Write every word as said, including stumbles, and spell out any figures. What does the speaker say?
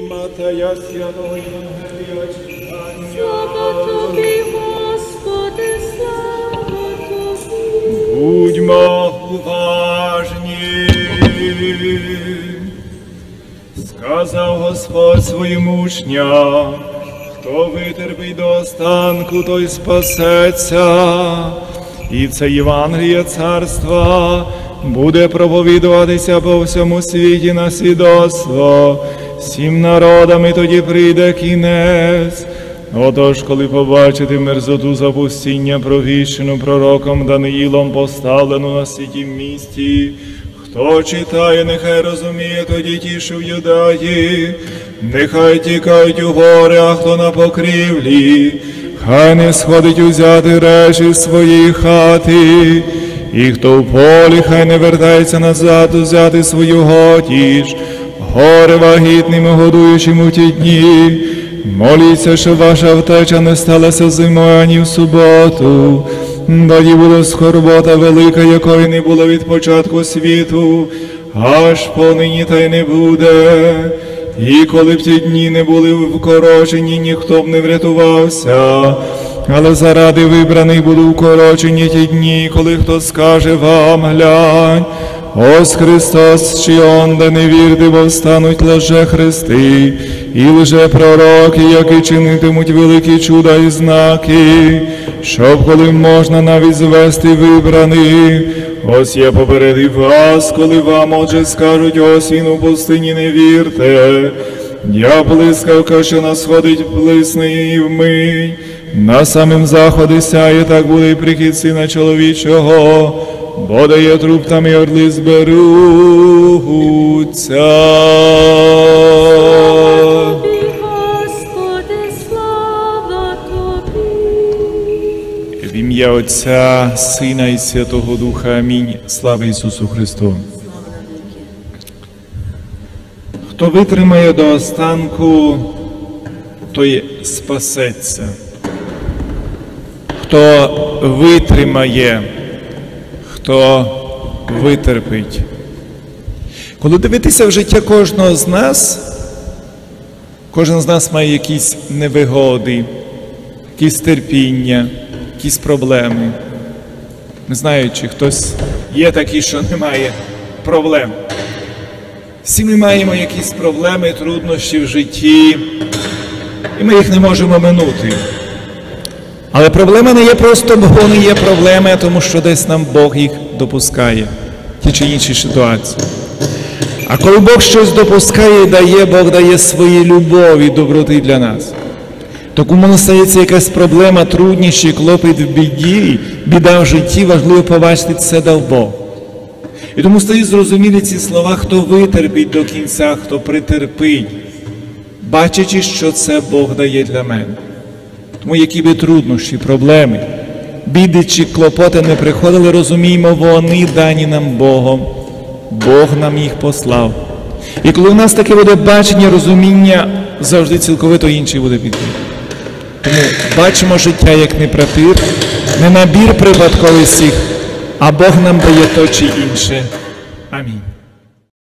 Матея Святого Євангелія читання. Слава Тобі, Господи, слава Тобі. Будьмо уважні. Сказав Господь своїм учням, хто витерпить до останку, той спасеться. І це Євангеліє Царства буде проповідуватися по всьому світі на свідоцтво всім народам, і тоді прийде кінець. Отож, коли побачите мерзоту запустіння, провіщену пророком Даниїлом, поставлену на святім місті, хто читає, нехай розуміє, тоді ті, що в Юдаї, нехай тікають у гори, а хто на покрівлі, хай не сходить узяти речі з своєї хати, і хто в полі, хай не вертається назад узяти свою готіж. Горе вагітним, годуючим у ті дні, моліться, щоб ваша втеча не сталася зимою ані в суботу. Тоді буде скорбота велика, якої не було від початку світу, аж понині та й не буде. І коли б ті дні не були вкорочені, ніхто б не врятувався. Але заради вибраних будуть вкорочені ті дні, коли хто скаже вам, глянь, ось Христос, чи он, де не вірте, бо встануть лжехристи і лжепророки, які чинитимуть великі чуда і знаки, щоб коли можна навіть звести вибраних. Ось я попередив вас, коли вам, отже, скажуть, ось він у пустині, не вірте. Я блискавка, що на сходить, блисне і вмить, на самим заході сяє, так буде і прихід Сина чоловічого, бо дає труп, там і орли зберуться. В ім'я Отця, Сина і Святого Духа. Амінь. Слава Ісусу Христу. Хто витримає до останку, той спасеться. Хто витримає, хто витерпить. Коли дивитися в життя кожного з нас, кожен з нас має якісь невигоди, якісь терпіння, якісь проблеми. Не знаю, чи хтось є такий, що не має проблем. Всі ми маємо якісь проблеми, труднощі в житті, і ми їх не можемо минути. Але проблема не є просто, бо вони є проблеми, а тому що десь нам Бог їх допускає, ті чи інші ситуації. А коли Бог щось допускає і дає, Бог дає свої любові, доброти для нас. То кому стається якась проблема, труднощі, клопіт в біді, біда в житті, важливо побачити, це дав Бог. І тому стають зрозумілі ці слова, хто витерпить до кінця, хто притерпить, бачачи, що це Бог дає для мене. Тому які би труднощі, проблеми, біди чи клопоти не приходили, розуміємо, вони дані нам Богом. Бог нам їх послав. І коли в нас таке буде бачення, розуміння, завжди цілковито інший буде підхід. Тому бачимо життя як не прапір, не набір припадкових всіх, а Бог нам дає то чи інше. Амінь.